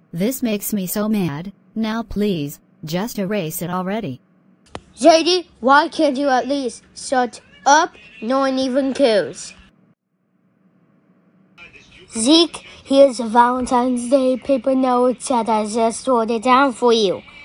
This makes me so mad. Now please, just erase it already. JD, why can't you at least shut up? No one even cares. Zeke, here's a Valentine's Day paper note that I just wrote it down for you.